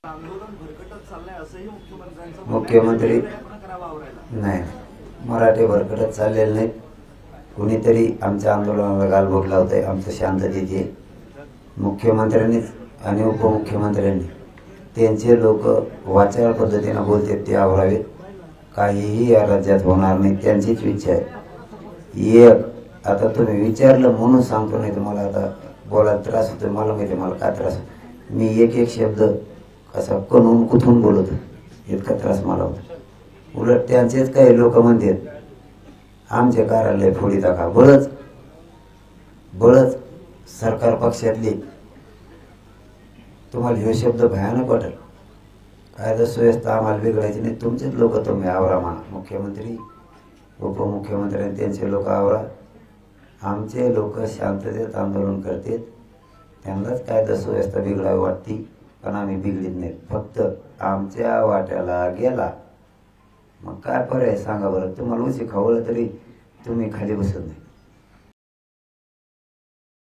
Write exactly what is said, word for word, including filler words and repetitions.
मुख्यमंत्री नाही, मराठे भरकटत चाललेले नाहीत. कुणीतरी आमच्या आंदोलनाला गालबोट लावतंय. आमचं शांततेत मुख्यमंत्र्यांनीच आणि उपमुख्यमंत्र्यांनी त्यांचे लोक वाचाळ पद्धतीने बोलतात ते आवरावेत. काहीही या राज्यात होणार नाही, त्यांचीच इच्छा आहे. एक आता तुम्ही विचारलं म्हणून सांगतो, नाही तर मला आता बोलायला त्रास होतो. मला माहिती मला काय त्रास. मी एक एक शब्द असा कणून कुथून बोलत इतका त्रास मला होता. उलट त्यांचेच काही लोक म्हणतात आमचे कार्यालय फोडी टाका. बळच बळच सरकार पक्षातली तुम्हाला हे शब्द भयानक वाटेल. कायदा सुव्यवस्था आम्हाला बिघडायची नाही, तुमचेच लोक तुम्ही आवरा म्हणा. मुख्यमंत्री उपमुख्यमंत्री आणि त्यांचे लोक आवरा. आमचे लोक शांततेत आंदोलन करतात, त्यांनाच कायदा सुव्यवस्था बिघडावी वाटती, पण आम्ही बिघडीत नाहीत. फक्त आमच्या वाट्याला गेला मग काय पर्याय सांगा बरं. तुम्हाला उशी खवळलं तरी तुम्ही खाली बसत नाही.